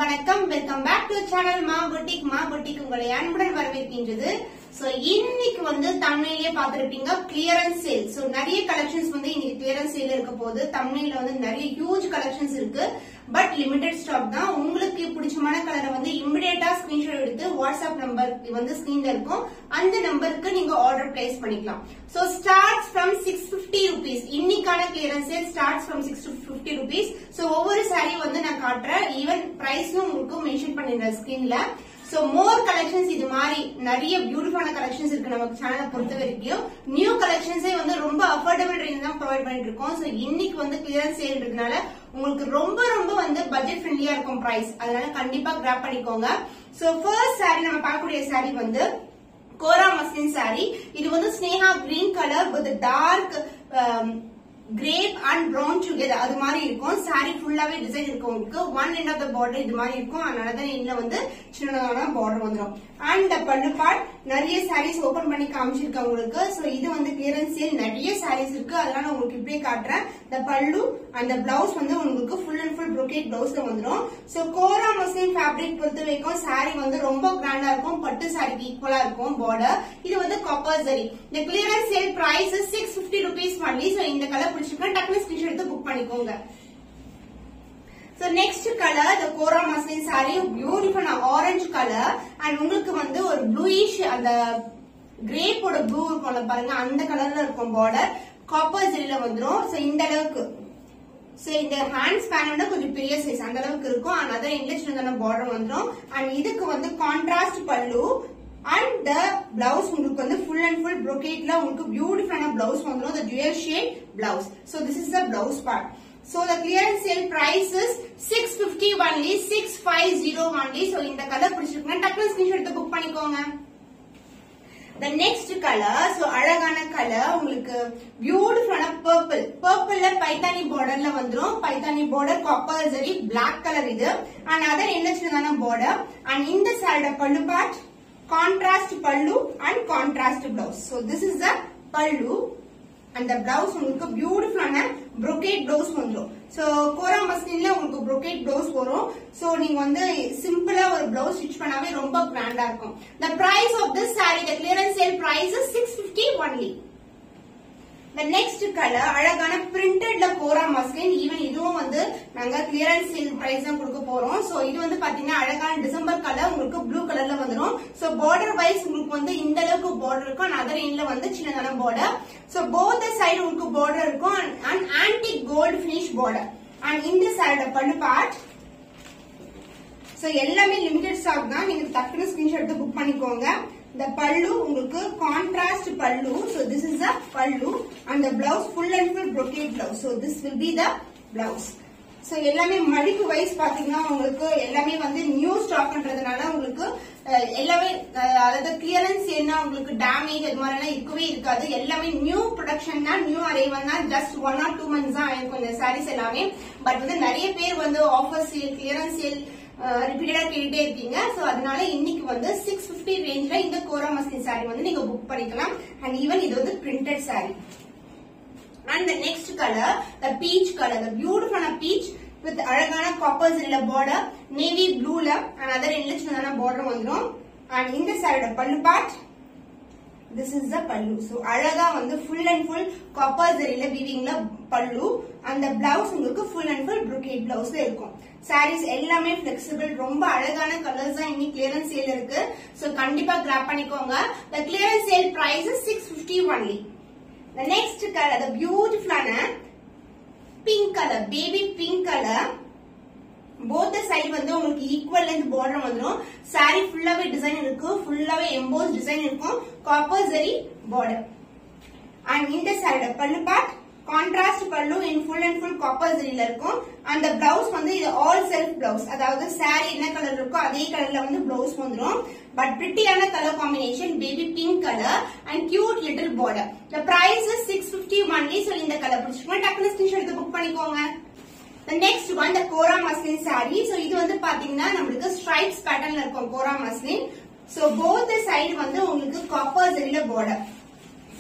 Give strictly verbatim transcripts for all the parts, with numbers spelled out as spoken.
வணக்கம் welcome back to channel Maa boutique Maa boutique உங்களை அன்புடன் வரவேற்கின்றது. சோ இன்னைக்கு வந்து தமிழ்லயே பாத்துருப்பீங்க கிளியரன்ஸ் சேல். சோ நிறைய கலெக்ஷன்ஸ் வந்து இன்னைக்கு கிளியரன்ஸ் சேல் இருக்க போது. தமிழ்ல வந்து நிறைய ஹியூஜ் கலெக்ஷன்ஸ் இருக்கு, பட் லிமிடெட் ஸ்டாக் தான். உங்களுக்கு பிடிச்சமான கலரை வந்து இமிடியேட்டா ஸ்கிரீன்ஷாட் எடுத்து வாட்ஸ்அப் நம்பர் வந்து ஸ்கிரீன்ல இருக்கும், அந்த நம்பருக்கு நீங்க ஆர்டர் பிளேஸ் பண்ணிக்கலாம். So starts from six fifty rupees. இன்னைக்கான clearance sale starts from six fifty rupees. So ஒவ்வொரு சாரி வந்து நான் காட்டுறேன், ஈவன் பிரைஸும் உங்களுக்கு மென்ஷன் பண்ணிடுறேன் ஸ்கிரீன்ல. சோ மோர் கலெக்ஷன்ஸ் இது மாதிரி நிறைய பியூட்டிஃபுல்லான கலெக்ஷன்ஸ் இருக்கு நமக்கு சேனலை பொறுத்த வரைக்கும். நியூ கலெக்ஷன்ஸே வந்து ரொம்ப அஃபோர்டபிள் ரேஞ்ச் தான் ப்ரொவைட் பண்ணிட்டு இருக்கோம். சோ இன்னைக்கு வந்து கிளியரன்ஸ் சேல் இருக்கனால உங்களுக்கு ரொம்ப ரொம்ப வந்து பட்ஜெட் ஃப்ரெண்ட்லியா இருக்கும் பிரைஸ், அதனால கண்டிப்பா கிராப் பண்ணிக்கோங்க. சோ ஃபர்ஸ்ட் சாரி நம்ம பார்க்கக்கூடிய சாரி வந்து கோரா மஸ்லின் சாரி. இது வந்து ஸ்னேஹா green colour with dark grape and brown together அது மாதிரி இருக்கும். சாரி ஃபுல்லாவே டிசைன் இருக்கும். உங்களுக்கு one end of the border இது மாதிரி இருக்கும், அதனாலதான் இதுல வந்து சின்னதான பார்டர் வந்துடும். அண்ட் பல்லு பார்ட் நிறைய சாரீஸ் ஓபன் பண்ணி காமிச்சிருக்கேன் உங்களுக்கு. சோ இது வந்து கிளியரன்ஸ் சேல் நிறைய சாரீஸ் இருக்கு, அதனால உங்களுக்கு இப்படியே காட்டுறேன். இந்த பல்லு அந்த பிளவுஸ் வந்து உங்களுக்கு ஃபுல் அண்ட் ஃபுல் ப்ரோகேட் பிளவுஸ்ல வந்துடும். சோ கோரா மஸ்லின் ஃபேப்ரிக் பொறுத்த வரைக்கும் சாரி வந்து ரொம்ப கிராண்டா இருக்கும், பட்டு சாரிக்கு ஈக்குவலா இருக்கும் பார்டர். இது வந்து காப்பர் ஜரி. இந்த clearance sale price six fifty rupees பண்ணி. சோ இந்த கலர் பிடிச்சிருக்கேன், டக்குனு ஸ்கிரீன்ஷாட் எடுத்து புக் பண்ணிக்கோங்க. So next color the Kora muslin saree, beautiful orange color, and உங்களுக்கு வந்து ஒரு bluish அந்த grape ஓட blue இருக்கும்ல பாருங்க, அந்த கலர்ல இருக்கும் border. காப்பர் ஜரில வந்துரும். சோ இந்த அளவுக்கு சோ இந்த ஹேண்ட் ஸ்பேன் வந்து கொஞ்சம் பெரிய சைஸ் அந்த அளவுக்கு இருக்கும், another English வந்து border வந்துரும். and இதுக்கு வந்து கான்ட்ராஸ்ட் பல்லு and the blouse உங்களுக்கு வந்து full and full brocade ல உங்களுக்கு பியூட்டிஃபுல்லான blouse வந்துரும், the dual shade blouse. so this is the blouse part. So the clearance sale price is six fifty only, six fifty only. So இந்த colour பிடிச்சிருக்குன்னா டக்குனு screenshot எடுத்து புக் பண்ணிக்கோங்க. The next color, so அழகான colour உங்களுக்கு பியூட்டிஃபுல்லான purple. purpleல பைத்தானி borderல வந்துரும். Paithani border copper zari black colour இது, and other என்னச்சுதான border. and இந்த சாரியோட பல்லு part contrast pallu and contrast blouse. So this is the pallu and the blouse உங்களுக்கு பியூட்டிஃபுல்லான brocade blouse வந்துரும். So கோரா மஸ்லின்ல உங்களுக்கு brocade blouse வரும். So நீங்க வந்து சிம்பிளா ஒரு blouse ஸ்டிச் பண்ணாவே ரொம்ப கிராண்டா இருக்கும். The price of this saree, the clearance sale price is six fifty only. The next color அழகான பிரிண்டட்ல கோரா மஸ்லின். ஈவன் இதுவும் வந்து நாங்க கிளியரன்ஸ் சேல் பிரைஸ் தான் கொடுக்க போறோம். சோ இது வந்து பாத்தீங்கன்னா அழகான டிசம்பர் கலர் உங்களுக்கு ப்ளூ கலர்ல வந்துரும். சோ பார்டர் வைஸ் உங்களுக்கு வந்து இந்த அளவுக்கு பார்டர் இருக்கும், அதர் எண்ட்ல வந்து சின்னதான பார்டர். சோ போத் சைடு உங்களுக்கு பார்டர் இருக்கும், and antique gold finish border. And இந்த சைடு பல்லு பார்ட். சோ எல்லாமே லிமிடெட் ஸ்டாக் தான், நீங்க டக்குனு ஸ்கிரீன்ஷாட் எடுத்து புக் பண்ணிக்கோங்க. The pallu உங்களுக்கு contrast pallu. So this is the pallu and the blouse full and full brocade blouse. So this will be the blouse. So எல்லாமே மடிப்பு wise பாத்தீங்கன்னா உங்களுக்கு எல்லாமே வந்து நியூ ஸ்டாக்ன்றதுனால உங்களுக்கு எல்லாமே அதாவது கிளியரன்ஸ் என்ன உங்களுக்கு டேமேஜ் அது மாதிரி எல்லாம் இருக்கவே இருக்காது. எல்லாமே நியூ ப்ரொடக்ஷன் தான், நியூ அரைவல் தான். Just one or two months தான் ஆயிருக்கும் இந்த சாரீஸ் எல்லாமே. பட் வந்து நிறைய பேர் வந்து ஆஃபர் சேல் கிளியரன்ஸ் சேல் ரிப்பீட்டடா கேட்டுட்டே இருக்கீங்க. சோ அதனால இன்னைக்கு வந்து சிக்ஸ் பிப்டி ரேஞ்ச்ல இந்த கோரா மஸ்லின் சாரி வந்து நீங்க புக் பண்ணிக்கலாம். அண்ட் ஈவன் இது வந்து printed sari. And the next color the peach color, the beautiful peach with அழகான காப்பர் ஜரில border, navy blueல and other enlistment border வந்துரும். and இந்த சாரியோட pallu part, this is the pallu. So அழகா வந்து full and full copper ஜரில வீவிங்ல பல்லு, and the blouse உங்களுக்கு full and full brocade blouse இருக்கும். sarees எல்லாமே flexible, ரொம்ப அழகான கலர்ஸ் தான் இன்னைக்கு கிளியரன்ஸ் சேல் இருக்கு. சோ கண்டிப்பா கிராப் பண்ணிக்கோங்க. the clearance sale price is six fifty only. the next color the beautiful pink color, baby pink color. both the side வந்து உங்களுக்கு ஈக்குவல் லென்த் border வந்துரும். saree ஃபுல்லாவே டிசைன் இருக்கு, ஃபுல்லாவே எம்போஸ் டிசைன் இருக்கும், காப்பர் ஜரி border. and இந்த சாரியோட pallu part contrast pallu in full and full copper ஜரில இருக்கும். and the blouse வந்து இது ஆல் செல்ஃப் blouse, அதாவது saree என்ன கலர் இருக்கோ அதே கலர்ல வந்து blouse வந்துரும். பட் பிரிட்டியான colour combination baby pink colour and cute little border. the price is six fifty only. so இந்த கலர் பிடிச்சிருக்கோம், டக்குனு ஸ்கிரீன்ஷாட் எடுத்து புக் பண்ணிக்கோங்க. The next one the Kora muslin saree. So இது வந்து பாத்தீங்கன்னா நமக்கு stripes patternல இருக்கும் Kora muslin. So both the side வந்து உங்களுக்கு copper ஜரில border,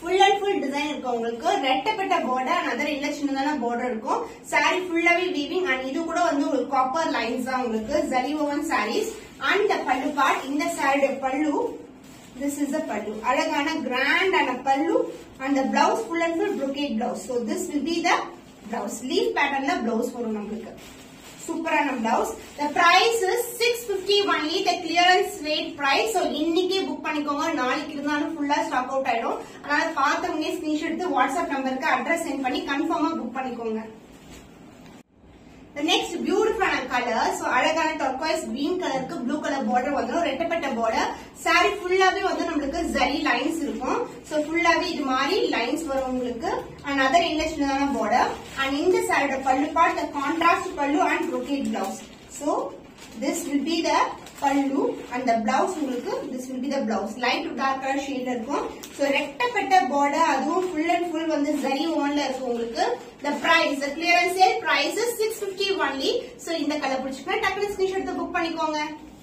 ஃபுல் அண்ட் ஃபுல் டிசைன் இருக்கும் உங்களுக்கு. ரெட்டப்பட்ட பார்டர் another இல்ல சின்னதான பார்டர் இருக்கும். saree ஃபுல்லாவே வீவிங் அண்ட் இது கூட வந்து உங்களுக்கு காப்பர் லைன்ஸ் தான் உங்களுக்கு. zari woven sarees and the pallu part. இந்த saree pallu, this is the pallu. அழகான grand and a pallu and the blouse full and full brocade blouse. So this will be the blouse. Leaf pattern la blouse வரும் நமக்கு. சூப்பரான blouse. The price is six fifty only, the clearance rate price. So இன்னைக்கே book பண்ணிக்கோங்க, நாளைக்கு இருந்தாலும் ஃபுல்லா stock out ஆயிடும். அதனால பார்த்தவங்க ஸ்கிரீன்ஷாட் எடுத்து வாட்ஸ்அப் நம்பருக்கு அட்ரஸ் சென்ட் பண்ணி கன்ஃபார்மா புக் பண்ணிக்கோங்க. The next beautiful color, so அழகான turquoise green கலருக்கு blue color border வந்துரும். ரெட்டப்பட்ட border. saree ஃபுல்லாவே வந்து நமக்கு zari lines இருக்கும். so ஃபுல்லாவே இது மாதிரி lines வரும் உங்களுக்கு. and other இல்ல border. and இந்த saree pallu part, the contrast pallu and brocade blouse. so this will be the pallu and the blouse உங்களுக்கு. this will be the blouse. light to dark color shade இருக்கும். so ரெட்டப்பட்ட border, அதுவும் full and full வந்து zari wovenல இருக்கும் உங்களுக்கு. the price, the clearance sale price is six fifty only. so இந்த colour பிடிச்சிருக்கா டக்குனு screenshot எடுத்து புக் பண்ணிக்கோங்க.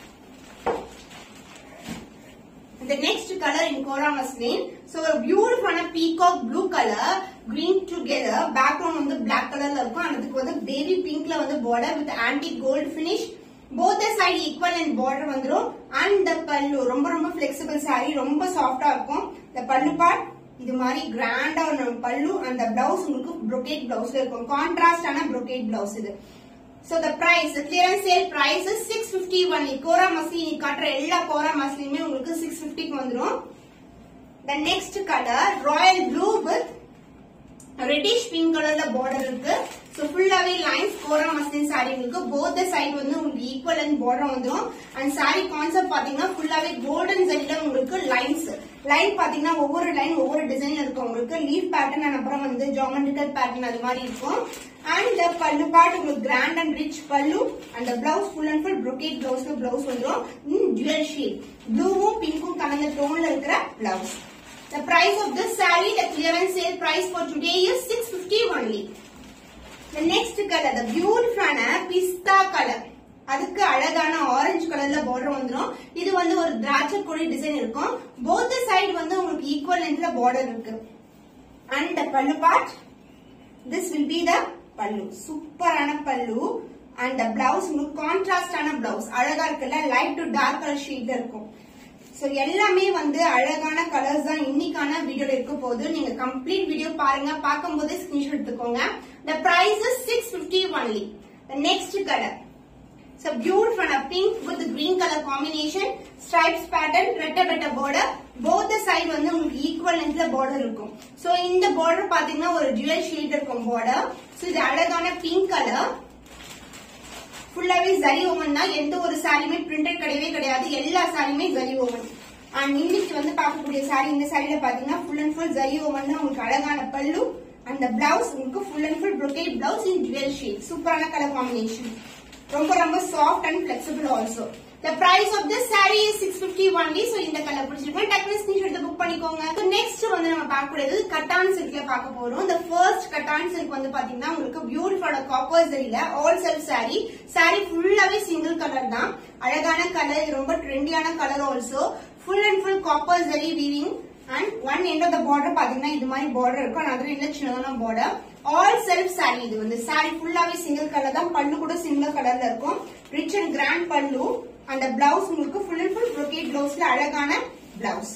The next color in Cora muslin. So a beautiful peacock blue color, green together. Background வந்து black color ல இருக்கும். அதுக்கு வந்து baby pink ல வந்து border with antique gold finish. Both the side equal and border வந்துரும். and the pallu ரொம்ப ரொம்ப flexible saree, ரொம்ப சாஃப்ட்டா இருக்கும். the pallu part இது மாதிரி கிராண்டா ஒரு pallu and the blouse உங்களுக்கு brocade blouse ல இருக்கும். கான்ட்ராஸ்ட் ஆன brocade blouse இது. so the price, the clearance sale price is six fifty only. Cora muslin காட்டுற எல்லா Cora muslinமே உங்களுக்கு six fifty க்கு வந்துரும். the next color royal blue with reddish pink color ல border இருக்கு. so ஃபுல்லாவே lines Cora muslin saree உங்களுக்கு. both the side வந்து உங்களுக்கு equal and border வந்துரும். and saree concept பாத்தீங்கன்னா ஃபுல்லாவே golden zari உங்களுக்கு lines. லைன் பாத்தீங்கன்னா ஒவ்வொரு லைன் ஒவ்வொரு டிசைன்ல இருக்கும் உங்களுக்கு. லீஃப் பேட்டர்ன் and அப்புறம் வந்து geometrical pattern அது மாதிரி இருக்கும். and the pallu part உங்களுக்கு grand and rich pallu and the blouse full and full brocade blouse ல blouse வந்துரும். in dual shade blueவும் pinkக்கும் கலந்த டோன்ல இருக்கிற blouse. the price of this saree, the clearance sale price for today is six fifty only. the next color, the beautiful pista color. அதுக்கு அழகான orange கலர்ல border வந்துரும். இது வந்து ஒரு திராட்சை கொடி டிசைன் இருக்கும். both the side வந்து உங்களுக்கு equal lengthல border இருக்கு. and the pallu part, this will be the pallu. சூப்பரான pallu and the blouse உங்களுக்கு கான்ட்ராஸ்ட் ஆன blouse. அழகா இருக்குல்ல, லைட் டு டார்க் கலர் ஷேட்ல இருக்கும். சோ எல்லாமே வந்து அழகான கலர்ஸ் தான் இன்னைக்கான வீடியோல இருக்க போகுது. நீங்க கம்ப்ளீட் வீடியோ பாருங்க, பாக்கும்போதே ஸ்கிரீன்ஷாட் எடுத்துக்கோங்க. the price is six fifty only. the next color, so beautiful pink with green color combination, stripes pattern, ரெட்டப்பட்ட border. both the side வந்து உங்களுக்கு equal lengthல border இருக்கும். so இந்த border பாத்தீங்கன்னா ஒரு dual shade இருக்கும் border. so இது அழகான pink color. ஃபுல்லாவே zari woven தான். எந்த ஒரு சாரியுமே printed கிடையவே கிடையாது. எல்லா சாரியுமே zari woven. and இன்னைக்கு வந்து பார்க்கக்கூடிய சாரி, இந்த சாரியில பாத்தீங்கன்னா full and full zari woven தான். உங்களுக்கு அழகான pallu and the blouse உங்களுக்கு full and full brocade blouse in dual shade. சூப்பரான கலர் காம்பினேஷன். ரொம்ப ரொம்ப soft and flexible also. the price of this saree is six fifty only. so இந்த colour பிடிச்சிருக்கா டக்குனு ஸ்கிரீன்ஷாட் எடுத்து புக் பண்ணிக்கோங்க. so next வந்து நம்ம பார்க்க கூடியது கட்டான் சில்க்ல பார்க்க போறோம். the first கட்டான் சில்க் வந்து பாத்தீங்கன்னா உங்களுக்கு பியூட்டிஃபுல் காப்பர் ஜரில ஆல் செல்ஃப் saree. saree ஃபுல்லாவே சிங்கிள் கலர் தான். அழகான கலர், ரொம்ப ட்ரெண்டியான colour also. full and full copper zari weaving and one end of the border பாத்தீங்கன்னா இது மாதிரி border இருக்கும். another end சின்னதான border. all self saree. இது வந்து saree ஃபுல்லாவே சிங்கிள் கலர் தான். பல்லு கூட சிங்கிள் கலர்ல இருக்கும். rich and grand pallu and the blouse உங்களுக்கு full and full brocade blouse ல அழகான blouse.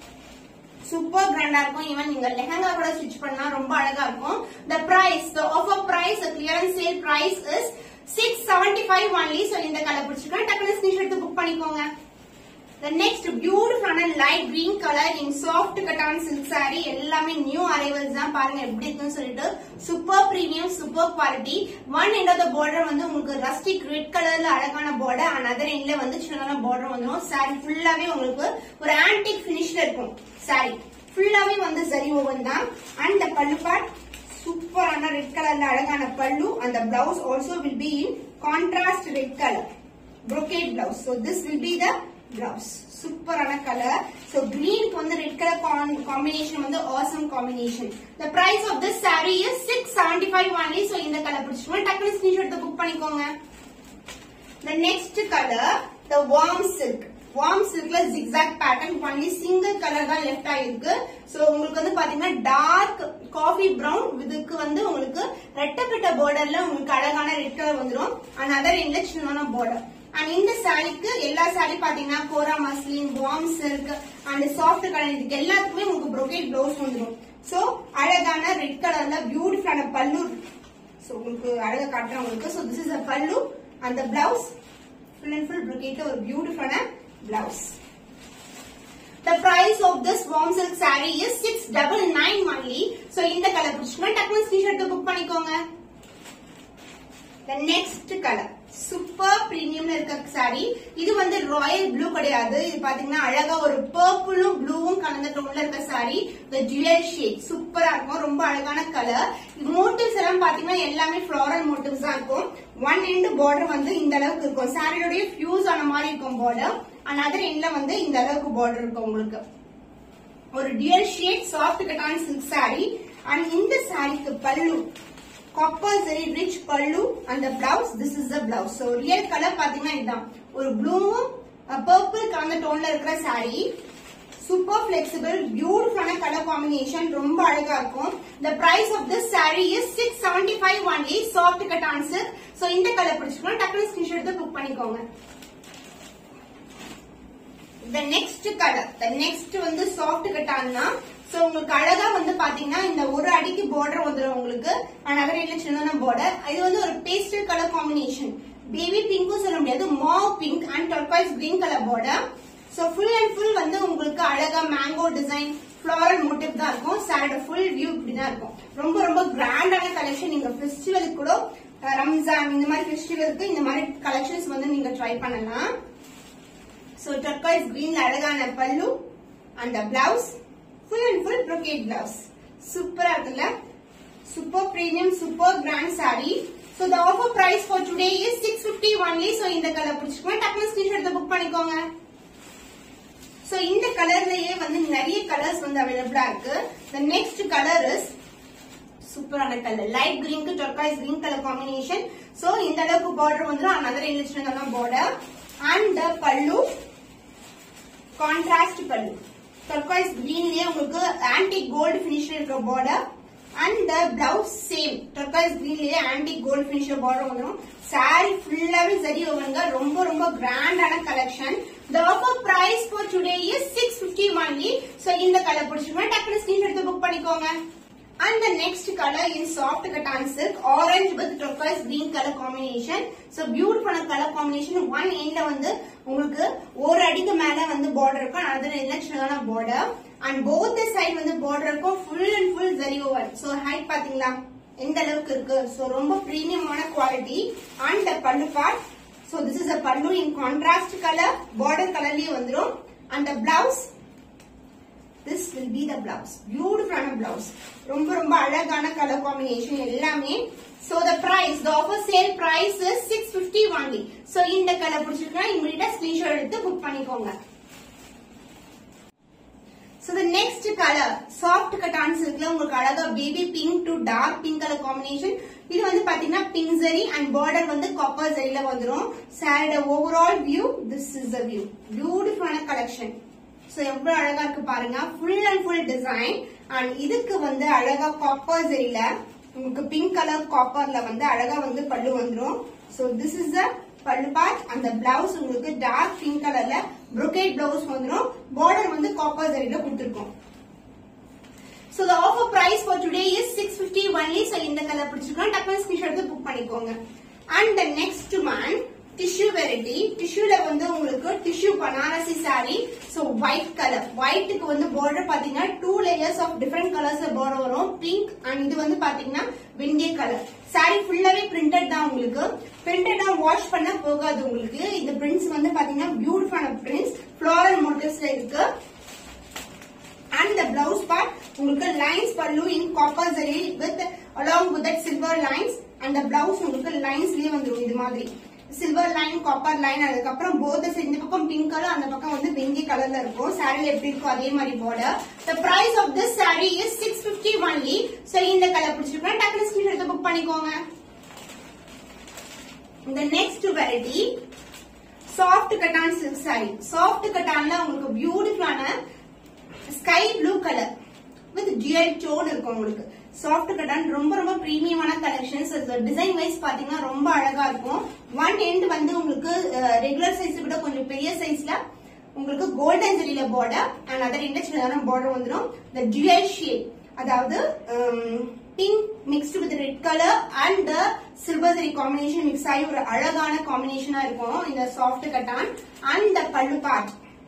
சூப்பர் கிராண்டா இருக்கும். ஈவன் நீங்க லெஹங்கா கூட ஸ்டிச் பண்ணா ரொம்ப அழகா இருக்கும். the price, the offer price, the clearance sale price is six seventy-five only. so இந்த கலர் பிடிச்சிருக்கா டக்குனு ஸ்கிரீன்ஷாட் எடுத்து புக் பண்ணிக்கோங்க. The next beautiful and light green color in soft cotton silk saree. எல்லாமே new arrivals தான். பாருங்க எப்படி இருக்குன்னு சொல்லிட்டு super premium, super quality. one end of the border வந்து உங்களுக்கு rustic red colorல அழகான border, another endல வந்து சின்னதான border வந்துரும். saree ஃபுல்லாவே உங்களுக்கு ஒரு antique finishல இருக்கும். saree ஃபுல்லாவே வந்து zari woven தான். and the pallu part சூப்பரான red colorல அழகான pallu and the blouse also will be in contrast red color brocade blouse. so this will be the blouse. சூப்பரான கலர். so green க்கு வந்து red color combination வந்து awesome combination. the price of this saree is six seventy-five only. so இந்த colour பிடிச்சிருக்கா டக்குனு screenshot எடுத்து book பண்ணிக்கோங்க. the next color, the warm silk. Warm சில்க்ல zigzag pattern only single colour தான் லெஃப்ட் ஆயிருக்கு. So உங்களுக்கு வந்து பாத்தீங்கன்னா டார்க் காஃபி பிரவுன் இதுக்கு வந்து உங்களுக்கு ரெட்டப்பட்ட பார்டர்ல உங்களுக்கு அழகான ரெட் கலர் வந்துடும். அண்ட் அதர் எண்ட்ல சின்னமான பார்டர். அண்ட் இந்த சாரிக்கு எல்லா சாரி பாத்தீங்கன்னா kora muslin, warm silk and soft colour இதுக்கு எல்லாத்துக்குமே உங்களுக்கு brocade பிளவுஸ் வந்துடும். சோ அழகான ரெட் கலர்ல பியூட்டிஃபுல்லான பல்லு. சோ உங்களுக்கு அழகா காட்டுறேன் உங்களுக்கு. So this is a pallu and the blouse full and full brocade ஒரு பியூட்டிஃபுல்லான blouse. The price of this warm silk saree is six ninety-nine only. So இந்த கலர் பிடிச்சுனா டக்குனு ஸ்கிரீன்ஷாட் புக் பண்ணிக்கோங்க. The next color சூப்பர் பிரீமியம்ல இருக்க saree. இது வந்து ராயல் ப்ளூ கிடையாது. இது பாத்தீங்கன்னா அழகா ஒரு பர்பிளும் ப்ளூவும் கலந்த டோன்ல இருக்க saree. The dual shade சூப்பரா இருக்கும். ரொம்ப அழகான கலர். மோட்டிவ்ஸ் எல்லாம் பாத்தீங்கன்னா எல்லாமே ஃப்ளோரல் மோட்டிவ்ஸ் தான் இருக்கும். ஒன் எண்ட் பார்டர் வந்து இந்த அளவுக்கு இருக்கும். சாரியோட ஃபியூஸ் ஆன மாதிரி இருக்கும் பார்டர். அண்ட் அதர் எண்ட்ல வந்து இந்த அளவுக்கு பார்டர் இருக்கும் உங்களுக்கு. ஒரு dual shade soft cotton silk saree. And இந்த சாரிக்கு பல்லு copper zari rich pallu and the blouse this is the blouse. So real color பாத்தீங்கன்னா இதுதான். ஒரு blue purple கலந்த டோன்ல இருக்கிற saree. Super flexible beautiful color combination ரொம்ப அழகா இருக்கும். The price of this saree is six seventy-five only soft cotton silk. So இந்த colour பிடிச்சிருக்கோம் டக்குனு ஸ்கிரீன்ஷாட் எடுத்து புக் பண்ணிக்கோங்க. The next color the next வந்து soft cotton னா சோ உங்களுக்கு அழகா வந்து பாத்தீங்கன்னா இந்த ஒரு அடிக்கு பார்டர் வந்துரும் உங்களுக்கு. அண்ட் அதர் எண்ட்ல சின்னதான பார்டர். இது வந்து ஒரு பேஸ்டல் கலர் காம்பினேஷன். பேபி பிங்க்கும் சொல்ல முடியாது. Mauve pink and turquoise green colour border. So full and full வந்து உங்களுக்கு அழகா மேங்கோ டிசைன் ஃப்ளோரல் மோட்டிவ் தான் இருக்கும். சாரியோட ஃபுல் வியூ இப்படிதான் இருக்கும். ரொம்ப ரொம்ப கிராண்டான கலெக்ஷன். நீங்க ஃபெஸ்டிவலுக்கு கூட ரம்ஜான் இந்த மாதிரி ஃபெஸ்டிவலுக்கு இந்த மாதிரி கலெக்ஷன்ஸ் வந்து நீங்க ட்ரை பண்ணலாம். சோ டர்காய்ஸ் கிரீன்ல அழகான pallu and blouse full and full brocade blouse. Super இருக்குல்ல. Super premium, super grand saree. So the offer price for today is six fifty only. So இந்த கலர் பிடிச்சிக்கோங்க டக்குனு ஸ்கிரீன்ஷாட் எடுத்து புக் பண்ணிக்கோங்க. So இந்த கலர்லயே வந்து நிறைய கலர்ஸ் வந்து அவைலபிளா இருக்கு. The next color is சூப்பரான கலர் லைட் கிரீன் க்கு turquoise green colour combination. So இந்த அளவுக்கு பார்டர் வந்துரும். another enriched border and the pallu contrast pallu. Turquoise green லே உங்களுக்கு antique gold finish இருக்க border and the blouse same turquoise green Leh antique gold finish border வந்துரும். saree ஃபுல்லாவே சரி ஓவங்க ரொம்ப ரொம்ப கிராண்டான collection. The offer price for today is six fifty only. So இந்த colour பிடிச்சிருந்தா டக்குனு ஸ்கிரீன்ஷாட் எடுத்து புக் பண்ணிக்கோங்க. And the next color is soft cotton silk orange with turquoise green color combination. So beautiful color combination. One end வந்து உங்களுக்கு ஒரு அடிக்கு மேல வந்து border இருக்கும். அதுல எலக்ஷனான border and both the side வந்து border இருக்கும். full and full zari over. So height பாத்தீங்களா எந்த அளவுக்கு இருக்கு. So ரொம்ப பிரீமியமான quality. And the pallu part. So this is a pallu in contrast color. border colorலயே வந்துரும். And the blouse this will be the blouse. Beautiful blouse. ரொம்ப ரொம்ப அழகான color combination எல்லாமே. So the price, the offer sale price is six fifty only. So இந்த colour பிடிச்சிருக்கா இமிடியேட்டா screenshot எடுத்து புக் பண்ணிக்கோங்க. So the next color soft cotton silkல உங்களுக்கு அழகா baby pink to dark pink color combination. இது வந்து பாத்தீங்கன்னா pink zari and border வந்து copper zariல வந்துரும். Saree overall view this is the view. Beautiful collection. So எவ்வளவு அழகா இருக்கு பாருங்க. full and full design and இதுக்கு வந்து அழகா copper zariல உங்களுக்கு pink color copperல வந்து அழகா வந்து பல்லு வந்துரும். So this is the pallu part and the blouse உங்களுக்கு dark pink colorல brocade blouse வந்துரும். border வந்து copper zariல கொடுத்திருக்கோம். So the offer price for today is six fifty only. So இந்த கலர் பிடிச்சிருக்கா டக்குனு ஸ்கிரீன்ஷாட் எடுத்து புக் பண்ணிக்கோங்க. And the next one tissue variety. டிஷ்யூல வந்து உங்களுக்கு tissue Banarasi saree. So white color. white க்கு வந்து border பாத்தீங்கன்னா two layers of different colors border வரும். pink and இது வந்து பாத்தீங்கன்னா windy color. saree ஃபுல்லாவே printed தான் உங்களுக்கு. printed தான் வாஷ் பண்ண போகாது உங்களுக்கு. இந்த prints வந்து பாத்தீங்கன்னா beautiful prints. floral motifsல இருக்கு. And the blouse part உங்களுக்கு lines pallu in copper zari with along with that silver lines and the blouse உங்களுக்கு linesலயே வந்துரும் இது மாதிரி. silver line copper line அதுக்கு அப்புறம் both side இந்த பக்கம் pink color அந்த பக்கம் வந்து வெங்கி கலர்ல இருக்கும். saree எப்படி இருக்கோ அதே மாதிரி border. The price of this saree is six fifty only. So இந்த கலர் பிடிச்சிருக்கா டக்குனு ஸ்கிரீன் எடுத்து புக் பண்ணிக்கோங்க. The next variety soft cotton silk sari. Soft கட்டான்ல உங்களுக்கு பியூட்டிஃபுல்லான sky blue colour with dual tone இருக்கும் உங்களுக்கு. சாஃப்ட் கட்டான் ரொம்ப ரொம்ப பிரீமியமான கலெக்ஷன்ஸ். டிசைன் வைஸ் பாத்தீங்கன்னா ரொம்ப அழகா இருக்கும். ஒன் எண்ட் வந்து உங்களுக்கு ரெகுலர் சைஸ் விட கொஞ்சம் பெரிய சைஸ்ல உங்களுக்கு கோல்டன் ஜெரியில பார்டர் அண்ட் அதர் இண்டஸ்ட்ரியலான பார்டர் வந்துடும். இந்த டியூயல் ஷேட், அதாவது pink mixed with red colour and silver zari combination mix ஆகி ஒரு அழகான காம்பினேஷனா இருக்கும் இந்த soft cotton. And pallu part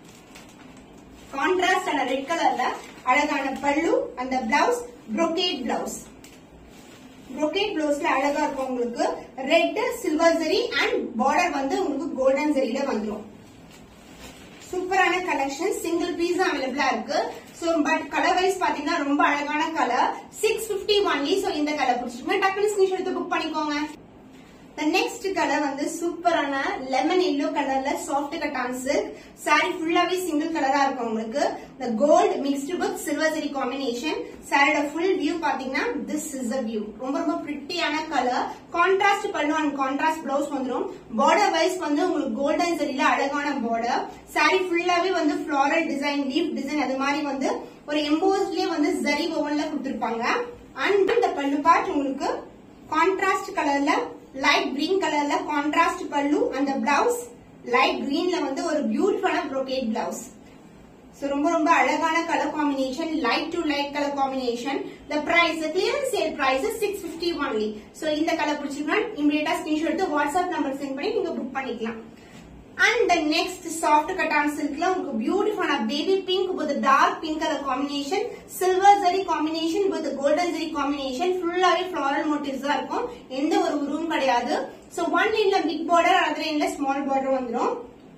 contrast and red கலர்ல அழகான பல்லு. அந்த பிளவுஸ் brocade பிளவுஸ். brocade பிளவுஸ்ல அழகா இருக்கும் உங்களுக்கு. Red silver zari and border வந்து உங்களுக்கு கோல்டன் ஜெரியில வந்துடும். சூப்பரான கலெக்ஷன். சிங்கிள் பீஸ் அவைலபிளா இருக்கு. சோ பட் கலர் வைஸ் பாத்தீங்கன்னா ரொம்ப அழகான colour. Six fifty only. So இந்த கலர் பிடிச்சிருக்கோம் டக்குனு ஸ்கிரீன்ஷாட் எடுத்து புக் பண்ணிக்கோங்க. The next color வந்து சூப்பரான லெமன் yellow கலர்ல சாஃப்ட் கட்டான் சில்க் சாரி. ஃபுல்லாவே சிங்கிள் கலரா இருக்கும் உங்களுக்கு. The gold mixed with silver zari combination. சாரியோட ஃபுல் வியூ பாத்தீங்கன்னா this is the view. ரொம்ப ரொம்ப பிரிட்டியான colour. Contrast pallu and contrast blouse வந்துரும். பார்டர் வைஸ் வந்து உங்களுக்கு கோல்டன் ஜரியில அழகான பார்டர். சாரி ஃபுல்லாவே வந்து ஃபிளாரல் டிசைன், லீஃப் டிசைன் அது மாதிரி வந்து ஒரு எம்போஸ்ட்லயே வந்து ஜரி ஓவன்ல கொடுத்திருப்பாங்க. அண்ட் இந்த பல்லு பார்ட் உங்களுக்கு கான்ட்ராஸ்ட் கலர்ல லைட் கிரீன் கலர்ல கான்ட்ராஸ்ட் பல்லு. அந்த பிளவுஸ் லைட் கிரீன்ல வந்து ஒரு பியூட்டிஃபுல்லான brocade பிளவுஸ். சோ ரொம்ப ரொம்ப அழகான colour combination, light to light colour combination. The price, the clearance sale price is six fifty only. So இந்த கலர் பிடிச்சிருந்தா இமிடியேட்டா ஸ்கிரீன்ஷாட் எடுத்து வாட்ஸ்அப் நம்பர் சென்ட் பண்ணி நீங்க புக் பண்ணிக்கலாம். And the next soft cotton silk la ungu beautiful baby pink with the dark pink color combination, silver zari combination with the golden zari combination. Full ah floral motifs ah irukum, endha oru room kadiyadu. So one in the big border, other in the small border vandrum.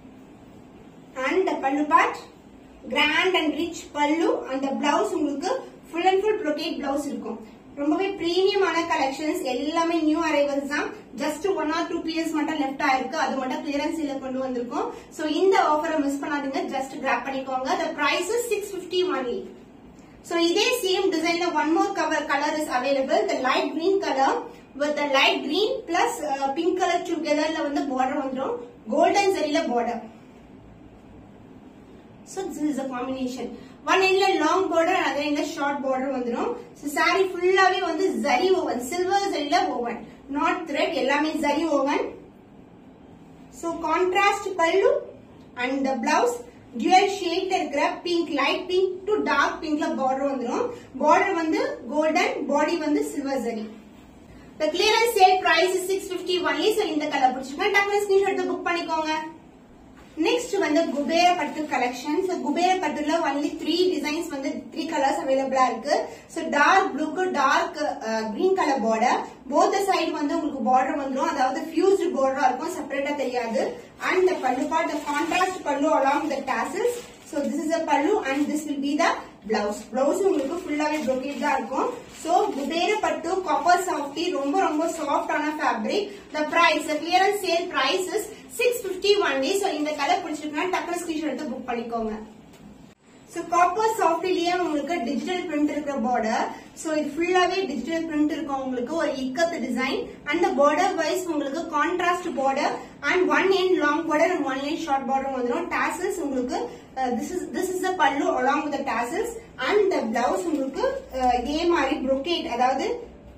And the pallu part grand and rich pallu, and the blouse ungalku full and full brocade blouse irukum. ரொம்பவே பிரீமியமான collections, எல்லாமே new arrivals தான். Just one or two piece மட்டும் left ஆயிருக்கு, அது மட்டும் clearance சேல்ல கொண்டு வந்திருக்கோம். சோ இந்த ஆஃபரை மிஸ் பண்ணாதீங்க, ஜஸ்ட் கிராப் பண்ணிக்கோங்க. The price is six fifty only. So இதே சேம் டிசைன்ல one more cover color is available, the light green color with the light green plus uh, pink color togetherல வந்து border வந்துரும், golden zariல border. So this is a combination. One end la long border, other end la short border வந்துரும். So saree ஃபுல்லாவே வந்து zari woven, silver zariல woven, not thread, எல்லாமே zari woven. So contrast pallu and the blouse dual shade இருக்கிற pink, light pink to dark pink la border வந்துரும். Border வந்து golden, body வந்து silver zari. The clearance sale price is six fifty only. So இந்த colour பிடிச்சிருக்கா டக்குனு screenshot எடுத்து book பண்ணிக்கோங்க. Next வந்து குபேர பட்டு collection. So Kubera பட்டுல only three designs வந்து three colors available இருக்கு. So dark blue க்கு dark uh, green color border, both the side வந்து உங்களுக்கு border வந்துரும், அதாவது fused border இருக்கும், செப்பரேட்டா தெரியாது. And the pallu part, the contrast pallu along the tassels. So this is a pallu and this will be the blouse. Blouse உங்களுக்கு ஃபுல்லாவே brocade தான் இருக்கும். So குபேர பட்டு copper softy, ரொம்ப ரொம்ப soft ஆன fabric. The price, the clearance sale price is six fifty only. So இந்த colour பிடிச்சிருக்குன்னா டக்குனு ஸ்கிரீன்ஷாட் எடுத்து புக் பண்ணிக்கோங்க. So copper softலியே உங்களுக்கு digital print இருக்கிற border. So இது ஃபுல்லாவே digital print இருக்கும் உங்களுக்கு, ஒரு ikat design. And the border wise உங்களுக்கு contrast border and one end long border and one end short border வந்துரும். Tassels உங்களுக்கு uh, this is this is the pallu along with the tassels. And the blouse உங்களுக்கு uh, இதே மாதிரி brocade, அதாவது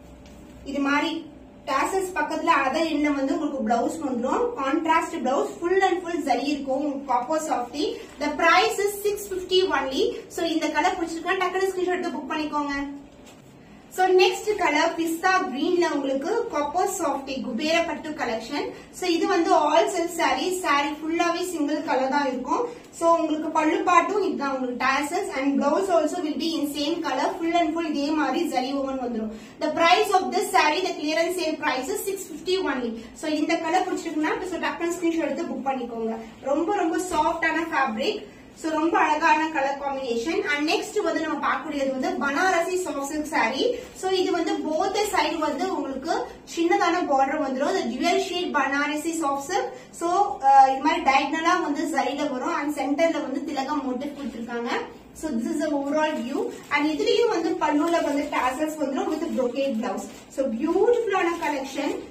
இது மாதிரி tassels பக்கத்துல அதர் எண்ட்ல வந்து உங்களுக்கு blouse வந்துரும். Contrast blouse, full and full zari இருக்கும், copper softy. The price is six fifty only. So இந்த கலர் பிடிச்சிருக்கா டக்குனு ஸ்கிரீன்ஷாட் எடுத்து புக் பண்ணிக்கோங்க. So next color pista green ல உங்களுக்கு copper softy குபேர பட்டு collection. So இது வந்து all silk saree, saree ஃபுல்லாவே single color தான் இருக்கும். So உங்களுக்கு பல்லு பாட்டும் இதுதான் உங்களுக்கு tassels and blouse also will be in same color, full and full இதே மாதிரி zari woven வந்துரும். The price of this saree, the clearance sale price is six fifty only. So இந்த கலர் பிடிச்சிருக்குன்னா so டக்குனு ஸ்கிரீன்ஷாட் எடுத்து book பண்ணிக்கோங்க. ரொம்ப ரொம்ப சாஃப்டான fabric. So ரொம்ப அழகான கலர் காம்பினேஷன். அண்ட் நெக்ஸ்ட் வந்து நம்ம பார்க்கக்கூடியது வந்து Banarasi soft silk saree. So இது வந்து both side வந்து உங்களுக்கு சின்னதான பார்டர் வந்துரும். the dual shade Banarasi soft silk. So இது மாதிரி டயகனலா வந்து சரியில வரும் அண்ட் சென்டர்ல வந்து திலகம் மோட்டிவ் கொடுத்திருக்காங்க. So this is the overall view. And இதுலயும் வந்து பல்லுல வந்து tassels வந்துரும் with brocade blouse. So beautiful ஆன collection.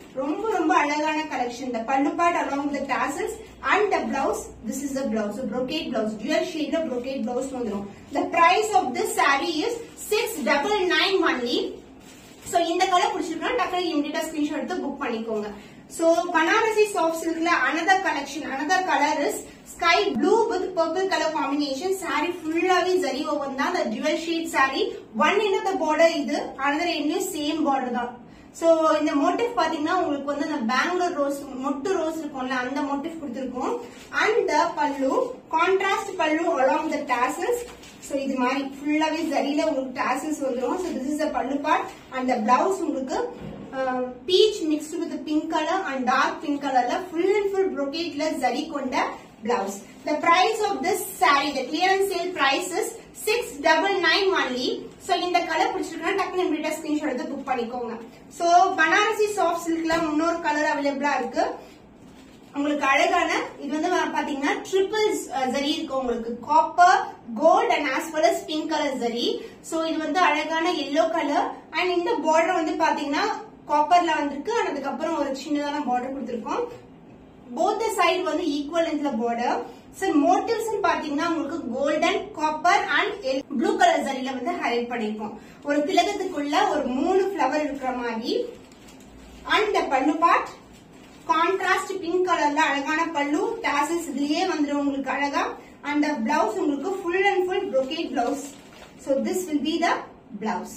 ரொம்ப ரொம்ப அழகான collection. The pallu part along with the tassels and the blouse. This is the blouse, so brocade blouse, dual shade of brocade blouse வந்துரும். The price of this saree is six nine nine only. So இந்த colour பிடிச்சிருக்கா டக்குனு இமிடியேட்டா screenshot எடுத்து book பண்ணிக்கோங்க. So Banarasi soft silkல another collection, another color is sky blue with purple color combination. Saree fullaவே zari woven தான். The dual shade saree, one end of the border இது, another end same border தான். So இந்த motif பாத்தீங்கன்னா உங்களுக்கு வந்து அந்த பெங்களூர் ரோஸ் மொட்டு ரோஸ் இருக்கும்ல அந்த motif கொடுத்திருக்கோம். And the pallu contrast pallu along the tassels. So இது மாதிரி fullaவே zariல உங்களுக்கு tassels வந்துரும். So this is the pallu part and the blouse உங்களுக்கு Uh, peach mixed with the pink color and dark pink color la full and full brocade la zari konda blouse. The price of this saree, the clearance sale price is six nine nine only. So இந்த colour பிடிச்சிருக்கா டக்குனு இமிடியேட்டா screenshot எடுத்து book பண்ணிக்கோங்க. So Banarasi soft silkல இன்னொரு colour அவேலபிளா இருக்கு. உங்களுக்கு அழகான இது வந்து பாத்தீங்கன்னா ட்ரிபிள் ஜரி இருக்கு உங்களுக்கு copper gold and as well as pink colour zari. So இது வந்து அழகான yellow கலர் அண்ட் இந்த பார்டர் வந்து பாத்தீங்கன்னா காப்பர்ல வந்திருக்கு. அதுக்கப்புறம் ஒரு சின்னதான பார்டர் கொடுத்திருக்கோம். போத் சைடு வந்து ஈக்குவல் லென்த்ல பார்டர். சார் மோட்டிவ்ஸ் பாத்தீங்கன்னா உங்களுக்கு golden copper and blue colour ஜரியில வந்து ஹைலைட் பண்ணிருக்கோம். ஒரு திலகத்துக்குள்ள ஒரு மூணு ஃபிளவர் இருக்கிற மாதிரி. அண்ட் த பல்லு பார்ட் கான்ட்ராஸ்ட் பிங்க் கலர்ல அழகான பல்லு டாசல்ஸ் இதுலயே வந்துரும் உங்களுக்கு அழகா. அண்ட் த பிளவுஸ் உங்களுக்கு full and full brocade blouse. So this will be the blouse.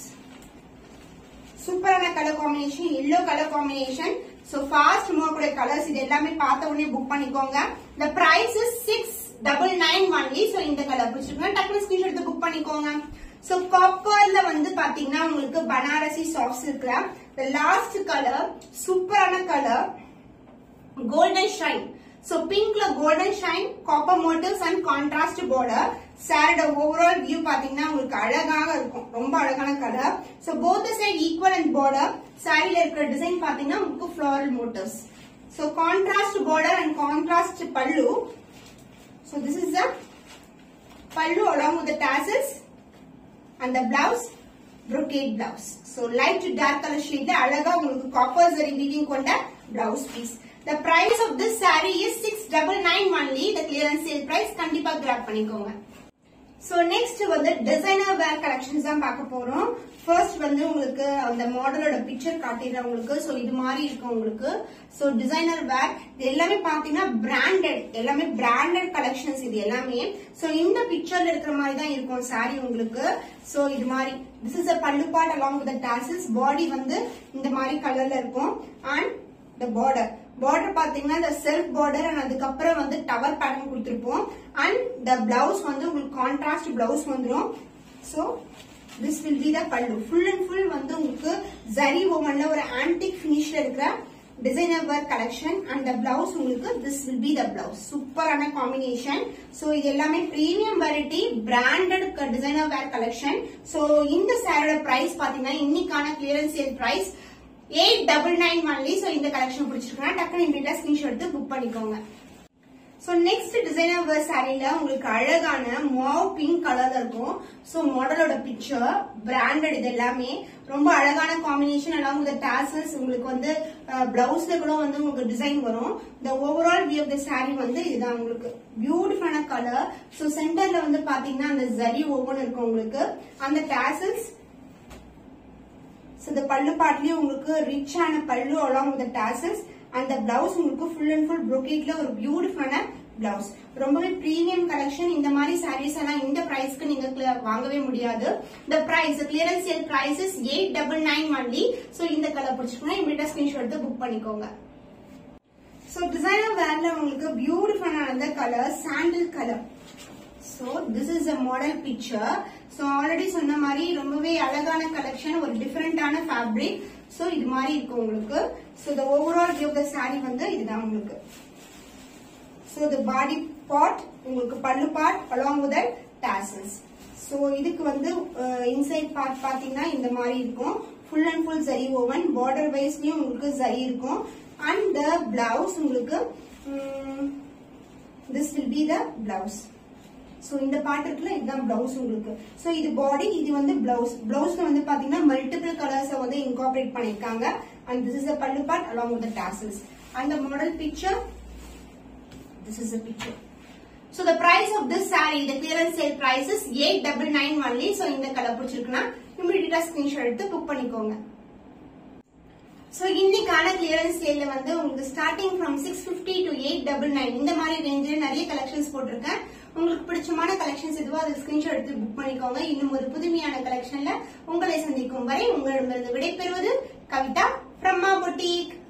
சூப்பரான colour combination, yellow colour combination. So fast move கூட கலர்ஸ் இது எல்லாமே பார்த்த உடனே புக் பண்ணிக்கோங்க. The price is six nine nine only. So இந்த colour பிடிச்சிருக்கா டக்குனு ஸ்கிரீன்ஷாட் எடுத்து புக் பண்ணிக்கோங்க. So காப்பர்ல வந்து பாத்தீங்கன்னா உங்களுக்கு பனாரசி சாஃப்ட் சில்க்ல the last கலர் சூப்பரான colour golden shine. So pink la golden shine, copper motifs and contrast border. Saree overall view பாத்தீங்கன்னா உங்களுக்கு அழகாக இருக்கும். ரொம்ப அழகான கலர். So both the side equal and border. Saree ல இருக்கிற டிசைன் பாத்தீங்கன்னா உங்களுக்கு floral motifs. So contrast border and contrast pallu. So this is the pallu along with the tassels and the blouse brocade blouse. So light to dark color shade ல அழகா உங்களுக்கு copper zari weaving கொண்ட blouse piece. The price of this saree is six nine nine only. The clearance sale price கண்டிப்பா grab பண்ணிக்கோங்க. So next வந்து designer wear collections தான் பார்க்க போறோம். First வந்து உங்களுக்கு அந்த மாடலோட பிக்சர் காட்டிடுறேன் உங்களுக்கு. So இது மாதிரி இருக்கும் உங்களுக்கு. So designer wear இது எல்லாமே பாத்தீங்கன்னா branded, எல்லாமே branded collections இது எல்லாமே. So இந்த பிக்சர்ல இருக்கிற மாதிரி தான் இருக்கும் saree உங்களுக்கு. So இது மாதிரி this is a pallu part along with the tassels. Body வந்து இந்த மாதிரி கலர்ல இருக்கும். And the border border பாத்தீங்கன்னா the self border and அதுக்கப்புறம் வந்து டவர் பேட்டர்ன் கொடுத்திருப்போம். and the blouse வந்து உங்களுக்கு contrast blouse வந்துரும். so this will be the pallu. full and full வந்து உங்களுக்கு zari wovenல ஒரு antique finishல இருக்கிற designer wear collection and the blouse உங்களுக்கு this will be the blouse. சூப்பரான combination. so இது எல்லாமே premium variety branded designer wear collection. so இந்த சாரியோட price பாத்தீங்கன்னா இன்னைக்கான clearance sale price eight nine nine only. So இந்த collection பிடிச்சிருக்கா டக்குனு இமிடியேட்டா ஸ்கிரீன்ஷாட் எடுத்து புக் பண்ணிக்கோங்க. So next designer wear saree-ல உங்களுக்கு அழகான mauve pink கலர்ல இருக்கும். So மாடலோட பிக்சர் branded இது எல்லாமே ரொம்ப அழகான combination along with the tassels. உங்களுக்கு வந்து பிளவுஸ்ல கூட வந்து உங்களுக்கு டிசைன் வரும். the overall view of the saree வந்து இதுதான் உங்களுக்கு பியூட்டிஃபுல்லான கலர். So சென்டர்ல வந்து பாத்தீங்கன்னா அந்த zari woven இருக்கும் உங்களுக்கு. அந்த tassels. So the pallu partலயே உங்களுக்கு rich ஆன pallu along with the tassels and the blouse உங்களுக்கு full and full brocade ல ஒரு பியூட்டிஃபுல்லான blouse. ரொம்பவே பிரீமியம் கலெக்ஷன். இந்த மாதிரி sarees எல்லாம் இந்த பிரைஸ்க்கு நீங்க வாங்கவே முடியாது. the price the clearance sale price is eight nine nine only. so இந்த கலர் பிடிச்சிருக்கா இமிடியேட்டா ஸ்கிரீன்ஷாட் எடுத்து புக் பண்ணிக்கோங்க. so designer wearல உங்களுக்கு பியூட்டிஃபுல்லான அந்த colour sandal colour. so this is a model picture. so already சொன்ன மாதிரி ரொம்பவே அழகான கலெக்ஷன், ஒரு டிஃபரெண்டான ஃபேப்ரிக். so இது மாதிரி இருக்கு உங்களுக்கு. so the overall view of the saree வந்து இதுதான் உங்களுக்கு. so the body part உங்களுக்கு pallu part along with the tassels. so இதுக்கு வந்து inside part பாத்தீங்கன்னா இந்த மாதிரி இருக்கும். full and full zari woven, border wiseலயும் உங்களுக்கு zari இருக்கும். and the blouse உங்களுக்கு um, this will be the blouse. so இந்த பார்ட் இருக்குல இதுதான் பிளவுஸ் உங்களுக்கு. so இது பாடி, இது வந்து பிளவுஸ். பிளவுஸ்ல வந்து பாத்தீங்கன்னா மல்டிபிள் கலர்ஸ் வந்து இன்கார்பரேட் பண்ணிருக்காங்க. and this is the pallu part along with the tassels. And the model picture, this is the picture. So the price of this saree, the clearance sale price is eight ninety-nine only. So இந்த colour பிடிச்சிருக்குனா immediate screenshot எடுத்து book பண்ணிக்கோங்க. So இன்னைக்கான clearance sale வந்து உங்களுக்கு starting from six fifty to eight ninety-nine இந்த மாதிரி ரேஞ்சில நிறைய கலெக்ஷன்ஸ் போட்டிருக்கேன். உங்களுக்கு பிடிச்சமான கலெக்ஷன்ஸ் எதுவோ அதை ஸ்கிரீன்ஷாட் எடுத்து புக் பண்ணிக்கோங்க. இன்னும் ஒரு புதுமையான கலெக்ஷன்ல உங்களை சந்திக்கும் வரை உங்களிடமிருந்து விடைபெறுவது கவிதா from Ma Boutique.